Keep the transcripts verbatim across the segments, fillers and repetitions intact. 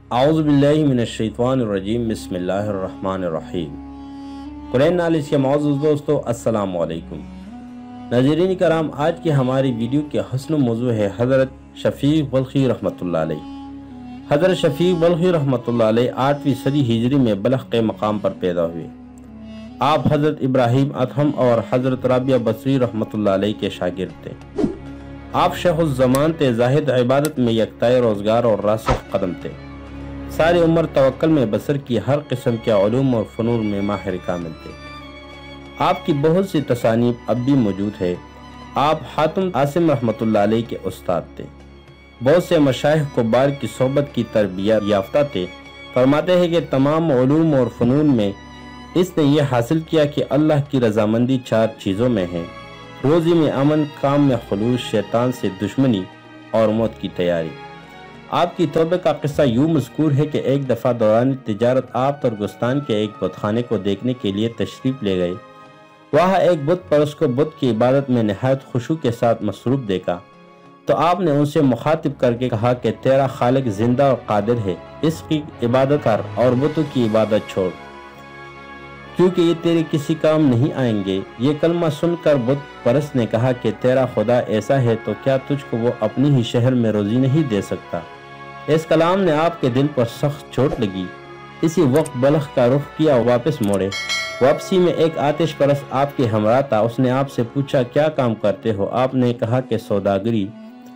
اعوذ باللہ من الشیطان الرجیم بسم اللہ الرحمن الرحیم۔ قرآن نالج کے معزز دوستو السلام علیکم۔ ناظرین کرام، آج کی ہماری ویڈیو کے حسن موضوع ہے حضرت شفیق بلخی رحمۃ اللہ علیہ۔ حضرت شفیق بلخی رحمۃ اللہ علیہ آٹھویں صدی ہجری میں بلخ کے مقام پر پیدا ہوئے۔ آپ حضرت ابراہیم ادہم اور حضرت رابعہ بصری رحمۃ اللہ علیہ کے شاگرد تھے۔ آپ شیخ الزمان تھے، زاہد عبادت میں یکتائے روزگار اور راسخ قدم تھے۔ ساری عمر توکل میں بسر کی، ہر قسم کے علوم اور فنون میں ماہر کامل تھے۔ آپ کی بہت سی تصانیف اب بھی موجود ہے۔ آپ حاتم عاصم رحمۃ اللہ علیہ کے استاد تھے۔ بہت سے مشائخ کبار کی صحبت کی تربیت یافتہ تھے۔ فرماتے ہیں کہ تمام علوم اور فنون میں اس نے یہ حاصل کیا کہ اللہ کی رضامندی چار چیزوں میں ہے: روزی میں امن، کام میں خلوص، شیطان سے دشمنی اور موت کی تیاری۔ آپ کی توبہ کا قصہ یوں مذکور ہے کہ ایک دفعہ دوران تجارت آپ ترکستان کے ایک بت خانے کو دیکھنے کے لیے تشریف لے گئے۔ وہاں ایک بت پرست کو بت کی عبادت میں نہایت خشوع کے ساتھ مصروف دیکھا تو آپ نے ان سے مخاطب کر کے کہا کہ تیرا خالق زندہ اور قادر ہے، اس کی عبادت کر اور بتوں کی عبادت چھوڑ، کیونکہ یہ تیرے کسی کام نہیں آئیں گے۔ یہ کلمہ سن کر بت پرست نے کہا کہ تیرا خدا ایسا ہے تو کیا تجھ کو وہ اپنی ہی شہر میں روزی نہیں دے سکتا؟ اس کلام نے آپ کے دل پر سخت چوٹ لگی۔ اسی وقت بلخ کا رخ کیا، واپس موڑے۔ واپسی میں ایک آتش پرست آپ کے ہمراہ تھا۔ اس نے آپ سے پوچھا کیا کام کرتے ہو؟ آپ نے کہا کہ سوداگری۔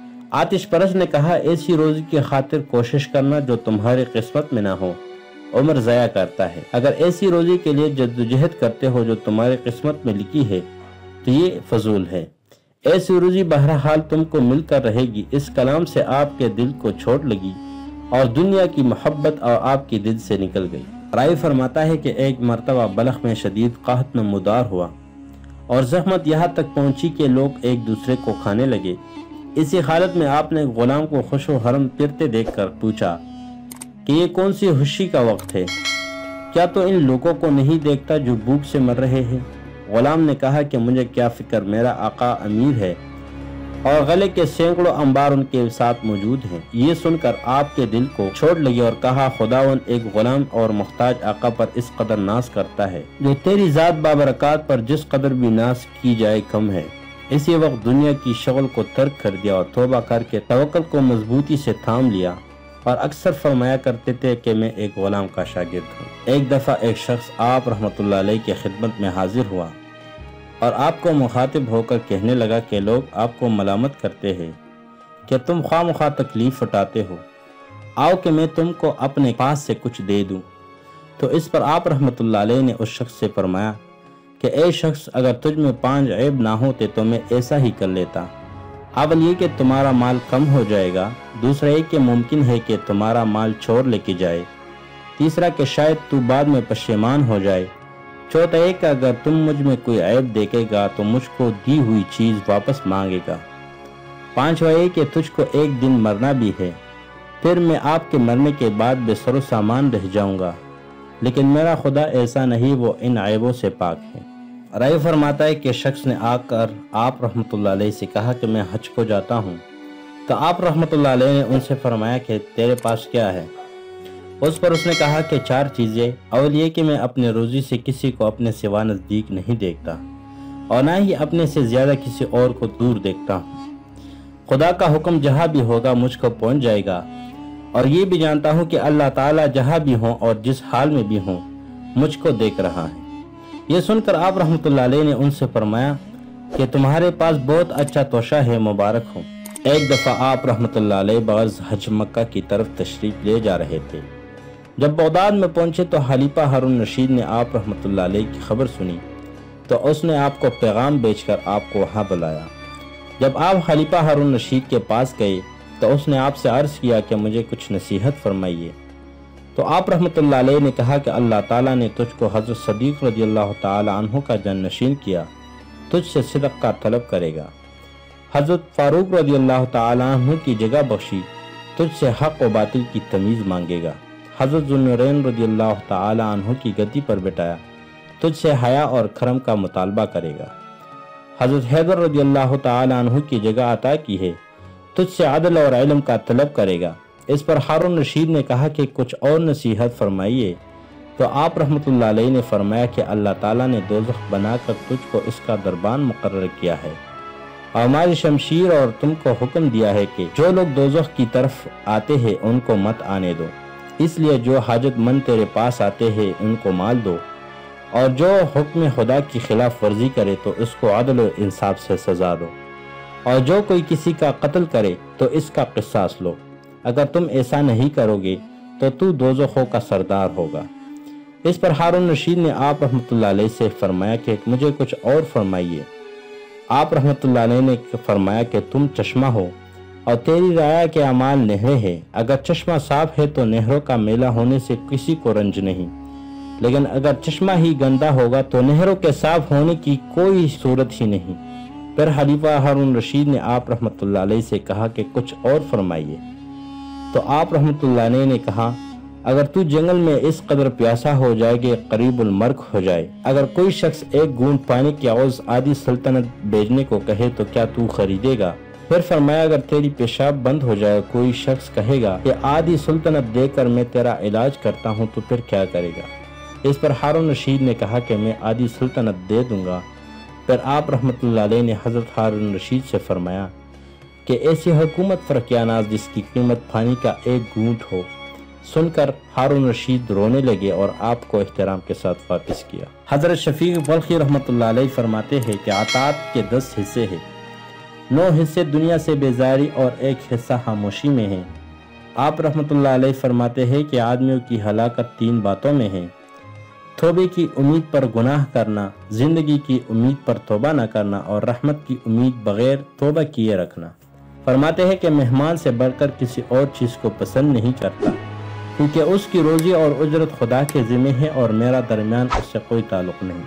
آتش پرست نے کہا ایسی روزی کی خاطر کوشش کرنا جو تمہاری قسمت میں نہ ہو، عمر ضائع کرتا ہے۔ اگر ایسی روزی کے لیے جدوجہد کرتے ہو جو تمہاری قسمت میں لکھی ہے تو یہ فضول ہے۔ ایسی روزی بہرحال تم کو مل کر رہے گی۔ اس کلام سے آپ کے دل کو چوٹ لگی اور دنیا کی محبت اور آپ کی دل سے نکل گئی۔ راوی فرماتا ہے کہ ایک مرتبہ بلخ میں شدید قحط میں مدار ہوا اور زحمت یہاں تک پہنچی کہ لوگ ایک دوسرے کو کھانے لگے۔ اسی حالت میں آپ نے غلام کو خوش و حرم پھرتے دیکھ کر پوچھا کہ یہ کون سی خوشی کا وقت ہے؟ کیا تو ان لوگوں کو نہیں دیکھتا جو بھوک سے مر رہے ہیں؟ غلام نے کہا کہ مجھے کیا فکر، میرا آقا امیر ہے اور غلے کے سینکڑوں انبار ان کے ساتھ موجود ہیں۔ یہ سن کر آپ کے دل کو چوٹ لگی اور کہا خداوند ایک غلام اور محتاج آقا پر اس قدر ناز کرتا ہے جو تیری ذات بابرکات پر جس قدر بھی ناز کی جائے کم ہے۔ اسی وقت دنیا کی شغل کو ترک کر دیا اور توبہ کر کے توکل کو مضبوطی سے تھام لیا، اور اکثر فرمایا کرتے تھے کہ میں ایک غلام کا شاگرد ہوں۔ ایک دفعہ ایک شخص آپ رحمۃ اللہ علیہ کی خدمت میں حاضر ہوا اور آپ کو مخاطب ہو کر کہنے لگا کہ لوگ آپ کو ملامت کرتے ہیں کہ تم خواہ مخواہ تکلیف اٹھاتے ہو، آؤ کہ میں تم کو اپنے پاس سے کچھ دے دوں۔ تو اس پر آپ رحمۃ اللہ علیہ نے اس شخص سے فرمایا کہ اے شخص، اگر تجھ میں پانچ عیب نہ ہوتے تو میں ایسا ہی کر لیتا۔ اول یہ کہ تمہارا مال کم ہو جائے گا، دوسرا یہ کہ ممکن ہے کہ تمہارا مال چور لے کے جائے، تیسرا کہ شاید تو بعد میں پشیمان ہو جائے، چوتھا یہ کہ اگر تم مجھ میں کوئی عیب دیکھے گا تو مجھ کو دی ہوئی چیز واپس مانگے گا، پانچواں یہ کہ تجھ کو ایک دن مرنا بھی ہے، پھر میں آپ کے مرنے کے بعد بے سر و سامان رہ جاؤں گا، لیکن میرا خدا ایسا نہیں، وہ ان عیبوں سے پاک ہے۔ راوی فرماتا ہے کہ شخص نے آ کر آپ رحمۃ اللہ علیہ سے کہا کہ میں حج کو جاتا ہوں، تو آپ رحمۃ اللہ علیہ نے ان سے فرمایا کہ تیرے پاس کیا ہے؟ اس پر اس نے کہا کہ چار چیزیں۔ اول یہ کہ میں اپنے روزی سے کسی کو اپنے سوا نزدیک نہیں دیکھتا اور نہ ہی اپنے سے زیادہ کسی اور کو دور دیکھتا ہوں۔ خدا کا حکم جہاں بھی ہوگا مجھ کو پہنچ جائے گا، اور یہ بھی جانتا ہوں کہ اللہ تعالیٰ جہاں بھی ہوں اور جس حال میں بھی ہوں مجھ کو دیکھ رہا ہے۔ یہ سن کر آپ رحمۃ اللہ علیہ نے ان سے فرمایا کہ تمہارے پاس بہت اچھا توشہ ہے، مبارک ہو۔ ایک دفعہ آپ رحمۃ اللہ علیہ بعض حج مکہ کی طرف تشریف لے جا رہے تھے۔ جب بغداد میں پہنچے تو خلیفہ ہارون رشید نے آپ رحمۃ اللہ علیہ کی خبر سنی تو اس نے آپ کو پیغام بھیج کر آپ کو وہاں بلایا۔ جب آپ خلیفہ ہارون رشید کے پاس گئے تو اس نے آپ سے عرض کیا کہ مجھے کچھ نصیحت فرمائیے۔ تو آپ رحمۃ اللہ علیہ نے کہا کہ اللہ تعالیٰ نے تجھ کو حضرت صدیق رضی اللہ تعالی عنہ کا جانشین کیا، تجھ سے صدق کا طلب کرے گا۔ حضرت فاروق رضی اللہ تعالی عنہ کی جگہ بخشی، تجھ سے حق و باطل کی تمیز مانگے گا۔ حضرت ذوالنورین رضی اللہ تعالی عنہ کی گدی پر بٹھایا، تجھ سے حیا اور کرم کا مطالبہ کرے گا۔ حضرت حیدر رضی اللہ تعالی عنہ کی جگہ عطا کی ہے، تجھ سے عدل اور علم کا طلب کرے گا۔ اس پر ہارون رشید نے کہا کہ کچھ اور نصیحت فرمائیے، تو آپ رحمۃ اللہ علیہ نے فرمایا کہ اللہ تعالیٰ نے دوزخ بنا کر تجھ کو اس کا دربان مقرر کیا ہے، اور ہماری شمشیر اور تم کو حکم دیا ہے کہ جو لوگ دوزخ کی طرف آتے ہیں ان کو مت آنے دو، اس لیے جو حاجت مند تیرے پاس آتے ہیں ان کو مال دو، اور جو حکم خدا کی خلاف ورزی کرے تو اس کو عدل و انصاف سے سزا دو، اور جو کوئی کسی کا قتل کرے تو اس کا قصاص لو، اگر تم ایسا نہیں کرو گے تو تو دوزخوں کا سردار ہوگا۔ اس پر ہارون رشید نے آپ رحمۃ اللہ علیہ سے فرمایا کہ مجھے کچھ اور فرمائیے۔ آپ رحمۃ اللہ علیہ نے فرمایا کہ تم چشمہ ہو اور تیری رعایا کے اعمال نہریں ہیں، اگر چشمہ صاف ہے تو نہروں کا میلہ ہونے سے کسی کو رنج نہیں، لیکن اگر چشمہ ہی گندا ہوگا تو نہروں کے صاف ہونے کی کوئی صورت ہی نہیں۔ پھر خلیفہ ہارون رشید نے آپ رحمۃ اللہ علیہ سے کہا کہ کچھ اور فرمائیے، تو آپ رحمۃ اللہ علیہ نے کہا اگر تو جنگل میں اس قدر پیاسا ہو جائے کہ قریب المرگ ہو جائے، اگر کوئی شخص ایک گھونٹ پانی کی عوض آدھی سلطنت بیچنے کو کہے تو کیا تو خریدے گا؟ پھر فرمایا اگر تیری پیشاب بند ہو جائے، کوئی شخص کہے گا کہ آدھی سلطنت دے کر میں تیرا علاج کرتا ہوں، تو پھر کیا کرے گا؟ اس پر ہارون رشید نے کہا کہ میں آدھی سلطنت دے دوں گا۔ پھر آپ رحمۃ اللہ علیہ نے حضرت ہارون رشید سے فرمایا کہ ایسی حکومت پر کیا ناز جس کی قیمت پانی کا ایک گھونٹ ہو۔ سن کر ہارون رشید رونے لگے اور آپ کو احترام کے ساتھ واپس کیا۔ حضرت شفیق بلخی رحمۃ اللہ علیہ فرماتے ہیں کہ عطاعت کے دس حصے ہیں، نو حصے دنیا سے بیزاری اور ایک حصہ خاموشی میں ہیں۔ آپ رحمۃ اللہ علیہ فرماتے ہیں کہ آدمیوں کی ہلاکت تین باتوں میں ہے: توبے کی امید پر گناہ کرنا، زندگی کی امید پر توبہ نہ کرنا، اور رحمت کی امید بغیر توبہ کیے رکھنا۔ فرماتے ہیں کہ مہمان سے بڑھ کر کسی اور چیز کو پسند نہیں کرتا، کیونکہ اس کی روزی اور اجرت خدا کے ذمہ ہے اور میرا درمیان اس سے کوئی تعلق نہیں۔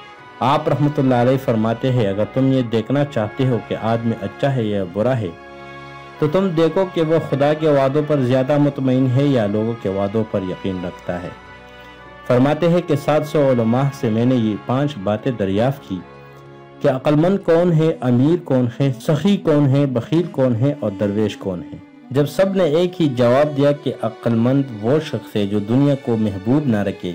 آپ رحمۃ اللہ علیہ فرماتے ہیں اگر تم یہ دیکھنا چاہتے ہو کہ آدمی اچھا ہے یا برا ہے تو تم دیکھو کہ وہ خدا کے وعدوں پر زیادہ مطمئن ہے یا لوگوں کے وعدوں پر یقین رکھتا ہے۔ فرماتے ہیں کہ سات سو علماء سے میں نے یہ پانچ باتیں دریافت کی کہ عقل مند کون ہے، امیر کون ہے، سخی کون ہے، بخیل کون ہے، اور درویش کون ہے۔ جب سب نے ایک ہی جواب دیا کہ عقل مند وہ شخص ہے جو دنیا کو محبوب نہ رکھے،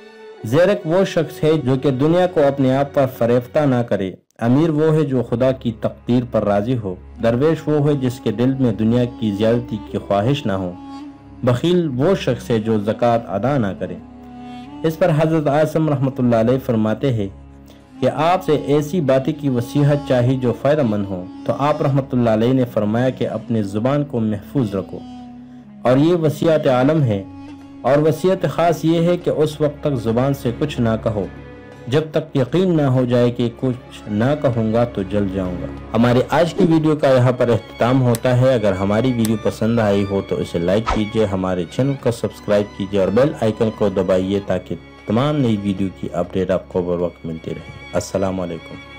زیرک وہ شخص ہے جو کہ دنیا کو اپنے آپ پر فریفتہ نہ کرے، امیر وہ ہے جو خدا کی تقدیر پر راضی ہو، درویش وہ ہے جس کے دل میں دنیا کی زیادتی کی خواہش نہ ہو، بخیل وہ شخص ہے جو زکوٰۃ ادا نہ کرے۔ اس پر حضرت اعظم رحمۃ اللہ علیہ فرماتے ہیں کہ آپ سے ایسی باتیں کی وصیحت چاہی جو فائدہ مند ہو، تو آپ رحمۃ اللہ علیہ نے فرمایا کہ اپنے زبان کو محفوظ رکھو، اور یہ وصیت عالم ہے، اور وصیت خاص یہ ہے کہ اس وقت تک زبان سے کچھ نہ کہو جب تک یقین نہ ہو جائے کہ کچھ نہ کہوں گا تو جل جاؤں گا۔ ہماری آج کی ویڈیو کا یہاں پر اختتام ہوتا ہے۔ اگر ہماری ویڈیو پسند آئی ہو تو اسے لائک کیجئے، ہمارے چینل کو سبسکرائب کیجئے اور بیل آئیکن کو دبائیے تاکہ تمام نئی ویڈیو کی اپڈیٹ آپ کو بر وقت ملتی رہے۔ السلام علیکم۔